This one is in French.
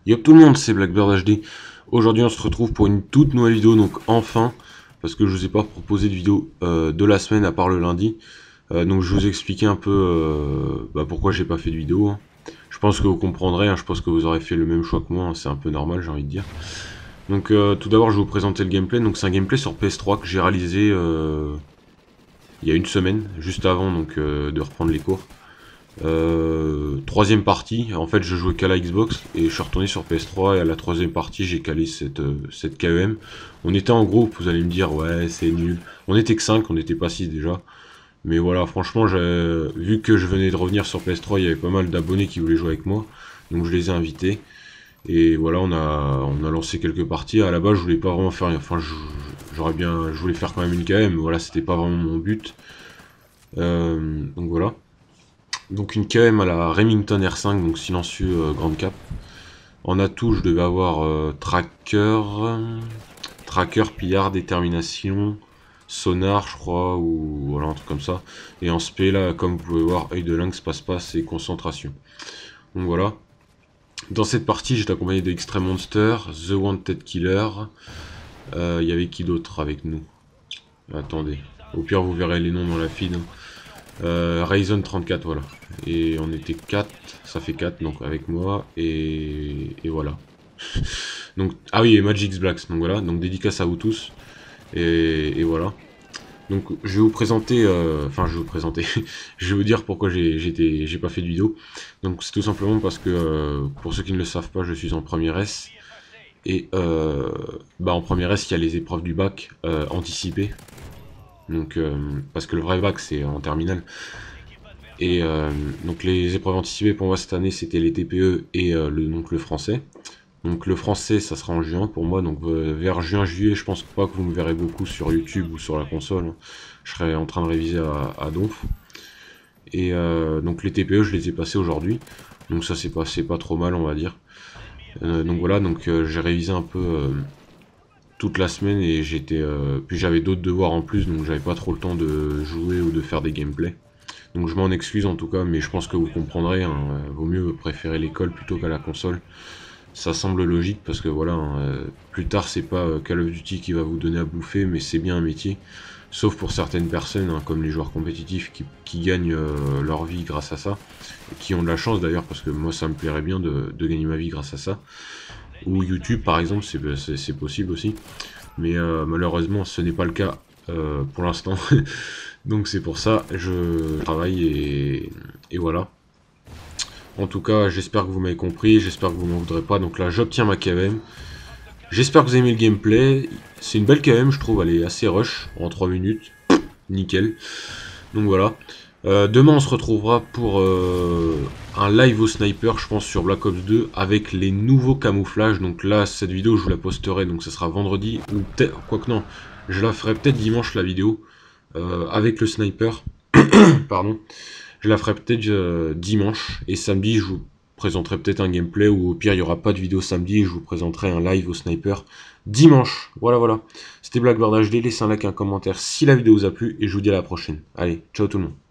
Yop tout le monde, c'est Blackbird HD. Aujourd'hui on se retrouve pour une toute nouvelle vidéo, donc enfin, parce que je vous ai pas proposé de vidéo de la semaine à part le lundi. Donc je vais vous expliquer un peu pourquoi j'ai pas fait de vidéo, hein. Je pense que vous comprendrez, hein, je pense que vous aurez fait le même choix que moi, hein, c'est un peu normal j'ai envie de dire. Donc tout d'abord je vais vous présenter le gameplay, donc c'est un gameplay sur PS3 que j'ai réalisé il y a une semaine, juste avant donc, de reprendre les cours. Troisième partie, en fait je jouais qu'à la Xbox et je suis retourné sur PS3 et à la troisième partie j'ai calé cette KEM. On était en groupe, vous allez me dire ouais c'est nul. On était que 5, on n'était pas 6 déjà. Mais voilà, franchement, vu que je venais de revenir sur PS3, il y avait pas mal d'abonnés qui voulaient jouer avec moi. Donc je les ai invités. Et voilà, on a lancé quelques parties. À la base, je voulais pas vraiment faire. Enfin, je voulais faire quand même une KM, mais voilà, c'était pas vraiment mon but. Donc voilà. Donc une KM à la Remington R5, donc silencieux grande cap. En atout, je devais avoir tracker, pillard, détermination, sonar, je crois, ou voilà, un truc comme ça. Et en spé, là, comme vous pouvez voir, œil de lynx, passe-passe et concentration. Donc voilà. Dans cette partie, j'étais accompagné de Extreme Monster, The Wanted Killer. Il y avait qui d'autre avec nous? Attendez. Au pire, vous verrez les noms dans la feed, hein. Ryzen 34, voilà. Et on était 4, ça fait 4 donc avec moi, et voilà. Donc, ah oui, et Magix Blacks, donc voilà, donc dédicace à vous tous, et voilà. Donc je vais vous présenter, enfin je vais vous présenter, je vais vous dire pourquoi j'ai pas fait de vidéo. Donc c'est tout simplement parce que, pour ceux qui ne le savent pas, je suis en première S, et en première S il y a les épreuves du bac anticipées. Donc, parce que le vrai bac c'est en terminale. Et donc les épreuves anticipées pour moi cette année c'était les TPE et donc le français. Donc le français ça sera en juin pour moi, donc vers juin-juillet je pense pas que vous me verrez beaucoup sur YouTube ou sur la console, hein. Je serai en train de réviser à Donf. Et donc les TPE je les ai passés aujourd'hui, donc ça c'est pas trop mal on va dire. Donc voilà, donc j'ai révisé un peu toute la semaine et puis j'avais d'autres devoirs en plus, donc j'avais pas trop le temps de jouer ou de faire des gameplays. Donc je m'en excuse en tout cas, mais je pense que vous comprendrez, hein, vaut mieux préférer l'école plutôt qu'à la console. Ça semble logique parce que voilà, hein, plus tard c'est pas Call of Duty qui va vous donner à bouffer, mais c'est bien un métier. Sauf pour certaines personnes, hein, comme les joueurs compétitifs qui gagnent leur vie grâce à ça, et qui ont de la chance d'ailleurs, parce que moi ça me plairait bien de gagner ma vie grâce à ça. Ou YouTube par exemple, c'est possible aussi. Mais malheureusement ce n'est pas le cas pour l'instant. Donc c'est pour ça, je travaille et voilà. En tout cas, j'espère que vous m'avez compris, j'espère que vous m'en voudrez pas. Donc là, j'obtiens ma KM. J'espère que vous avez aimé le gameplay. C'est une belle KM, je trouve, elle est assez rush, en 3 minutes. Nickel. Donc voilà. Demain, on se retrouvera pour un live au sniper, je pense, sur Black Ops 2, avec les nouveaux camouflages. Donc là, cette vidéo, je vous la posterai, donc ça sera vendredi, ou peut-être, quoique non, je la ferai peut-être dimanche, la vidéo, avec le sniper. Pardon. Je la ferai peut-être dimanche, et samedi je vous présenterai peut-être un gameplay, ou au pire il n'y aura pas de vidéo samedi et je vous présenterai un live au sniper dimanche. Voilà voilà. C'était Blackbird HD, laissez un like, un commentaire si la vidéo vous a plu et je vous dis à la prochaine. Allez, ciao tout le monde.